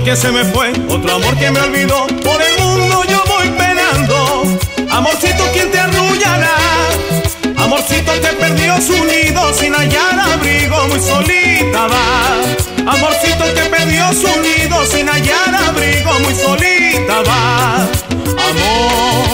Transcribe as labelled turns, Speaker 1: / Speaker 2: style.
Speaker 1: que se me fue, otro amor que me olvidó. Por el mundo yo voy penando. Amorcito, ¿quién te arrullará? Amorcito que perdió su nido sin hallar abrigo, muy solita va. Amorcito que perdió su nido sin hallar abrigo, muy solita va. Amor,